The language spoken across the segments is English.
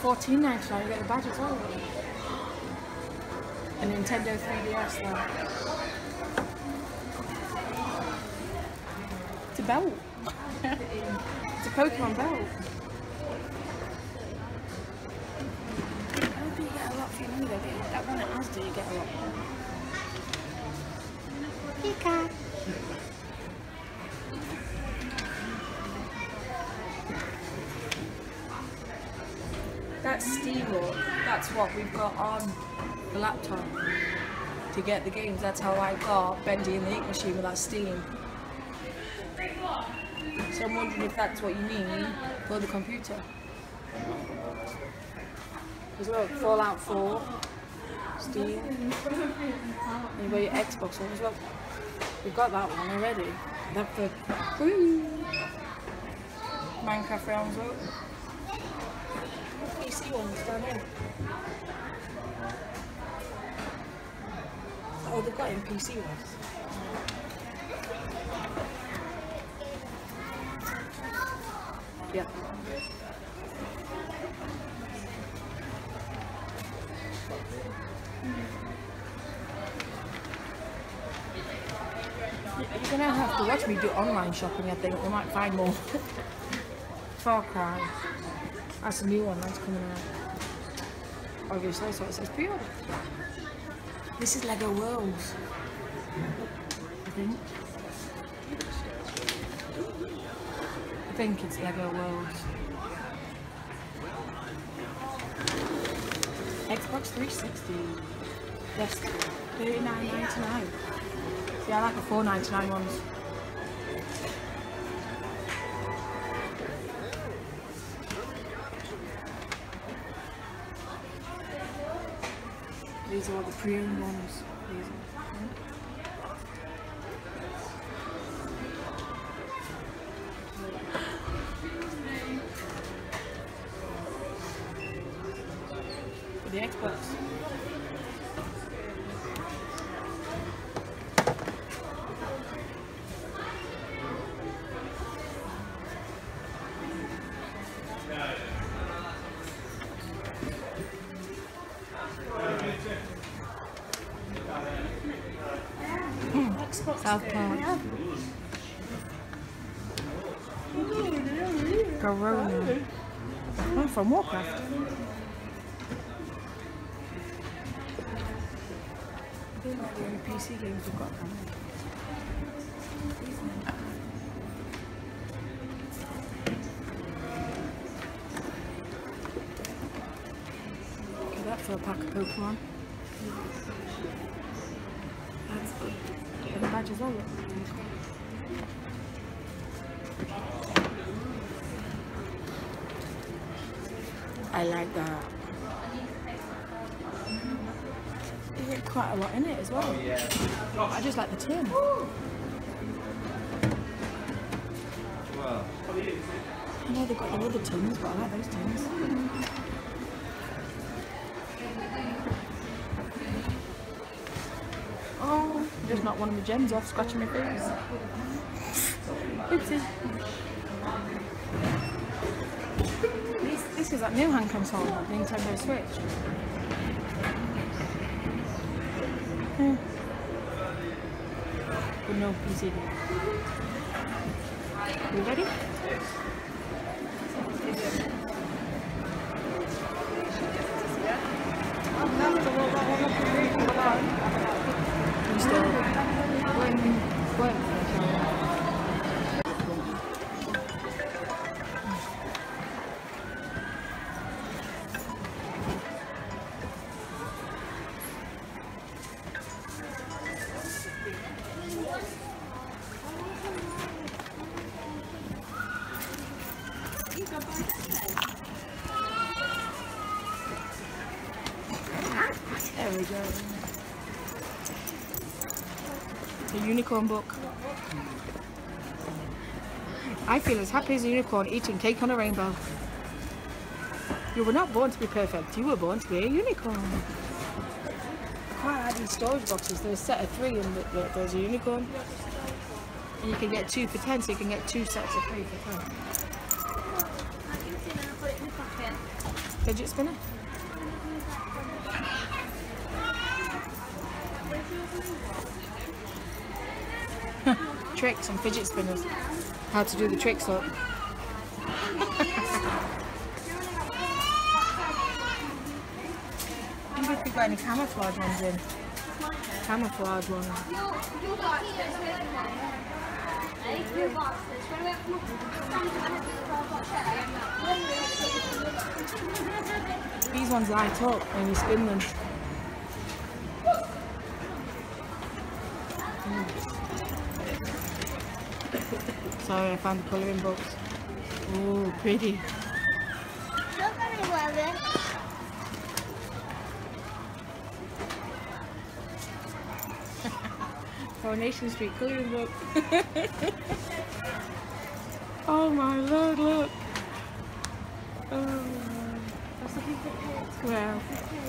$14.99, you get the badge as well. A Nintendo 3DS though. It's a belt. It's a Pokemon belt. How do you get a lot for your money though? That one at Asda you get a lot. Pika. That's Steamroll. That's what we've got on the laptop to get the games. That's how I got Bendy in the ink machine with that Steam. So I'm wondering if that's what you need for the computer. As well, Fallout 4, Steam. And you've got your Xbox one as well. We've got that one already. That's the Minecraft realms as well. PC ones down here. Oh, they've got in PC ones. Yeah. You're gonna have to watch me do online shopping, I think. We might find more. Far Cry. That's a new one that's coming out. Obviously, so it says pre-order. This is Lego Worlds, I think. I think it's Lego Worlds. Xbox 360. Yes, $39.99. Yeah, I like the $4.99 ones. These are all the pre-owned ones. For the Xbox. South Park. Corona. I'm from Warcraft. I think like the only PC games we've got from it. Get that for a pack of Pokemon. That's good. The badge as well. I like that. You get quite a lot in it as well. I just like the tin. I know they've got the other tins, but I like those tins. Oh, just knocked one of my gems off, scratching my face. Oopsie. This is that new hand console, the Nintendo Switch. With no PC game. You ready? There we go. The unicorn book. I feel as happy as a unicorn eating cake on a rainbow. You were not born to be perfect, you were born to be a unicorn. I quite like these storage boxes. There's a set of 3 and there's a unicorn. And you can get 2 for 10, so you can get 2 sets of 3 for 10. Fidget spinner. Tricks and fidget spinners. How to do the tricks up. I wonder if we've got any camouflage ones in. Camouflage ones. These ones light up when you spin them. Sorry, I found the colouring books. Oh, pretty. Coronation Street colouring book. Oh my lord, look. Oh, wow.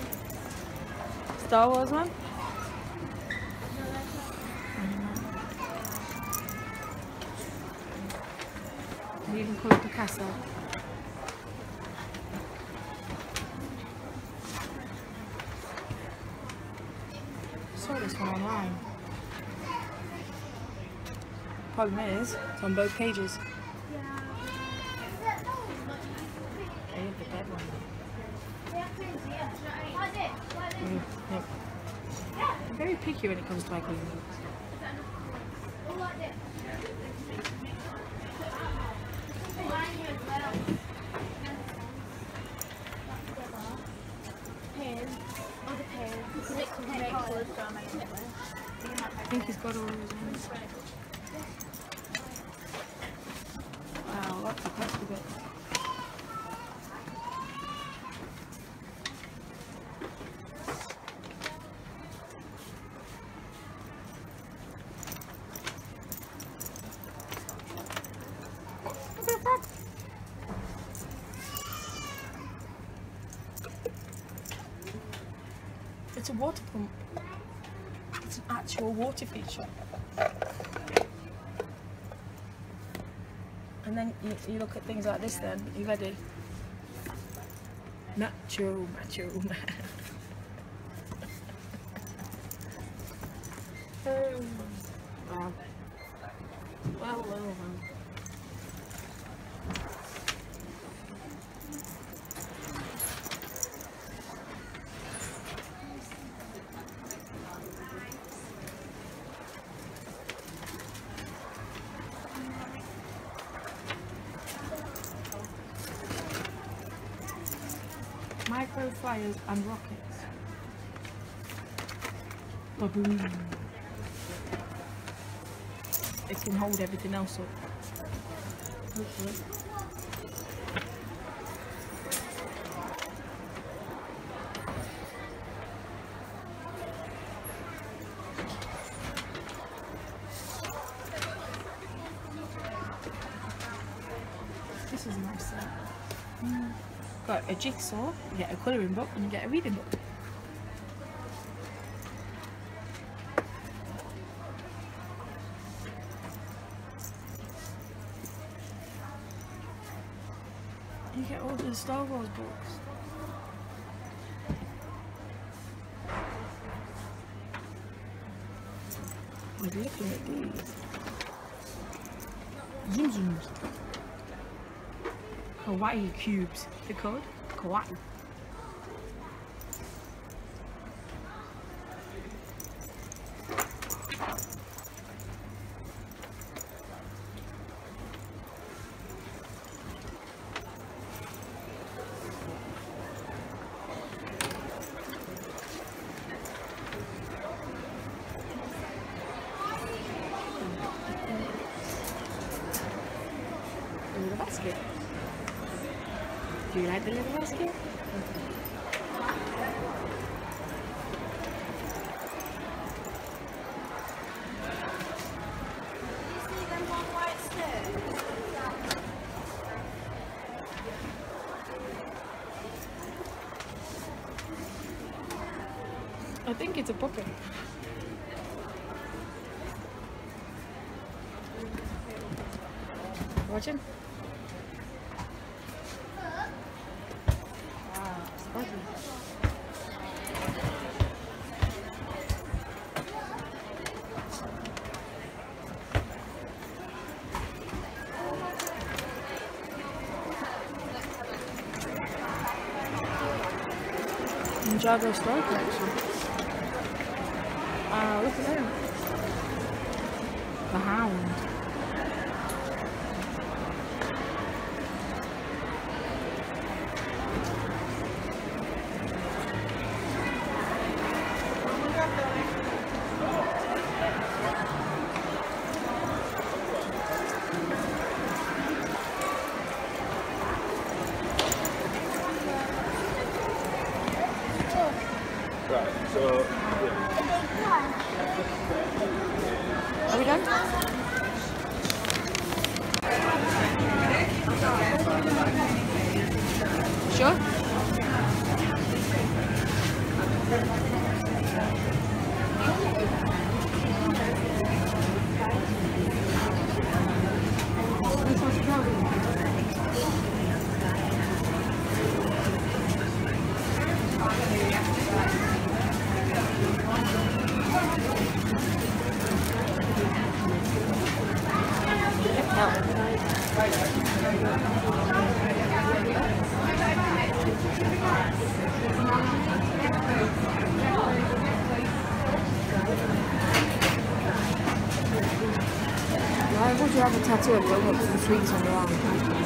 Star Wars one? You can call it Picasso. I saw this one online. Problem is, it's on both pages. I have the dead one. Yep. I'm very picky when it comes to my coloring books. I think he's got all his ones. Wow, that's a plastic bit. It's a water pump. It's an actual water feature. And then you look at things like this then, you ready? Macho, macho man. Wow. Well, well. Micro flyers and rockets. Ba-boom. It can hold everything else up. Hopefully. This is a nice set. Got a jigsaw, you get a colouring book, and you get a reading book. You get all the Star Wars books. I'm looking at these. Zoom zooms. Kawaii cubes. The code? Kawaii. Little basket. Do you like the little basket? I think it's a puppet. Watching? Wow. Java store collection. Look at them. The Hound. Right, so, Are we done? Sure? Why would you have a tattoo if you want some sweets on your arm?